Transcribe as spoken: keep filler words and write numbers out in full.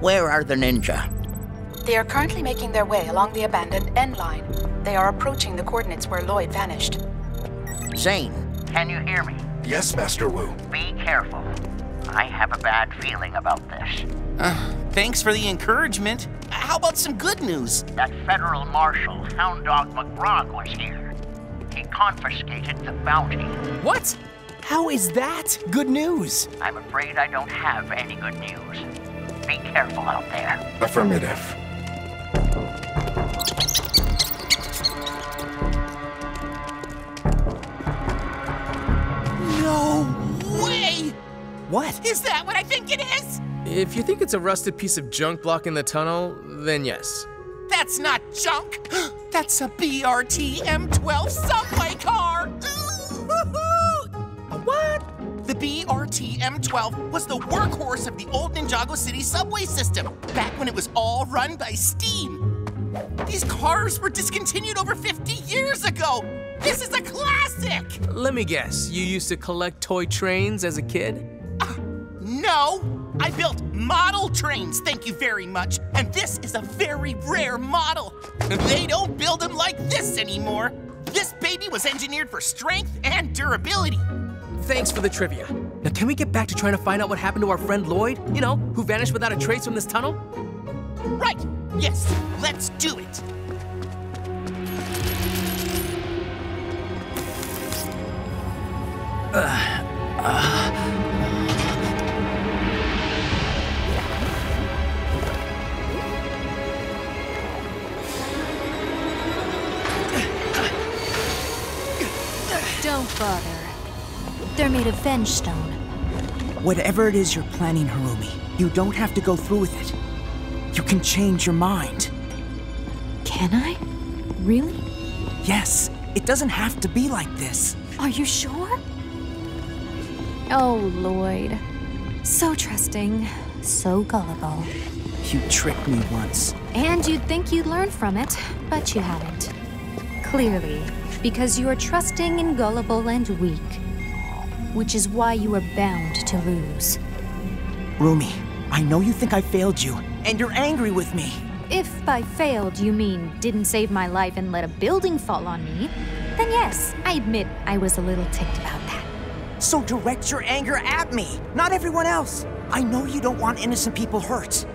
Where are the ninja? They are currently making their way along the abandoned end line. They are approaching the coordinates where Lloyd vanished. Zane, can you hear me? Yes, Master Wu. Be careful. I have a bad feeling about this. Uh, thanks for the encouragement. How about some good news? That federal marshal, Hound Dog McGrog, was here. He confiscated the bounty. What? How is that good news? I'm afraid I don't have any good news. Be careful out there. Affirmative. No way! What? Is that what I think it is? If you think it's a rusted piece of junk blocking the tunnel, then yes. That's not junk. That's a B R T M twelve subway car. A what? The B R T M twelve was the workhorse of the old Ninjago City subway system, back when it was all run by steam. These cars were discontinued over fifty years ago. This is a classic! Let me guess, you used to collect toy trains as a kid? Uh, no, I built model trains, thank you very much. And this is a very rare model. They don't build them like this anymore. This baby was engineered for strength and durability. Thanks for the trivia. Now can we get back to trying to find out what happened to our friend Lloyd? You know, who vanished without a trace from this tunnel? Right, yes, let's do it. Uh, uh. Don't bother. They're made of venge stone. Whatever it is you're planning, Harumi, you don't have to go through with it. You can change your mind. Can I? Really? Yes, it doesn't have to be like this. Are you sure? Oh, Lloyd. So trusting, so gullible. You tricked me once. And you'd think you'd learn from it, but you haven't. Clearly, because you are trusting and gullible and weak. Which is why you are bound to lose. Rumi, I know you think I failed you, and you're angry with me. If by failed you mean didn't save my life and let a building fall on me, then yes, I admit I was a little ticked about that. So direct your anger at me, not everyone else. I know you don't want innocent people hurt.